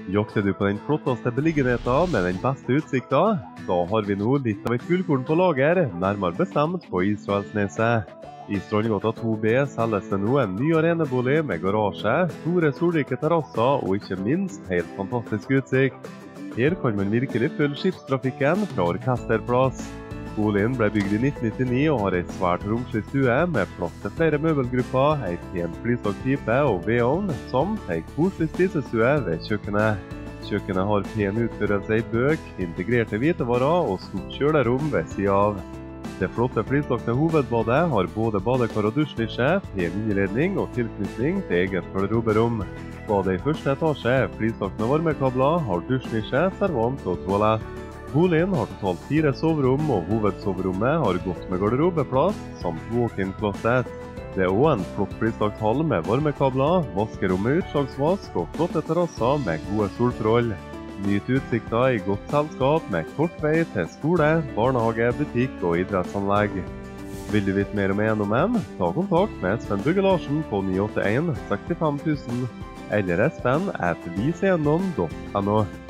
Jakter du på den flotteste beliggenheten med den beste utsikten? Da har vi nå litt av et gullkorn på lager, nærmere bestemt på Israelsneset. I Strandgata 2B selges det nå en ny arenebolig med garasje, store solrike terrasser og ikke minst helt fantastisk utsikt. Her kan man virkelig følge skipstrafikken fra Orkesterplass. Boligen ble bygd i 1999 og har en svært romslig stue med plass til flere møbelgrupper, en pen flislagt pipe og vedovn, samt en koselig spisestue ved kjøkkenet. Kjøkkenet har pen utførelse i bøk, integrerte hvitevarer og stort kjølerom ved siden av. Det flotte flislagte hovedbadet har både badekar og dusjnisje, pen innredning og tilknytning til eget garderoberom. Badet i første etasje er flislagt med varmekabler, har dusjnisje, servant og toalett. Boligen har totalt 4 soverom, og hovedsoverommet har godt med garderobeplass, samt walk-in-closet. Det er også en flott flislagt hall med varmekabler, vaskerom med utslagsvask og flotte terrasser med gode solforhold. Nyt utsikta i godt selskap med kort vei til skole, barnehage, butikk og idrettsanlegg. Vil du vite mer om eiendommen? Ta kontakt med Sven Bugge Larsen på 981 65 000 eller Espen@viseiendom.no.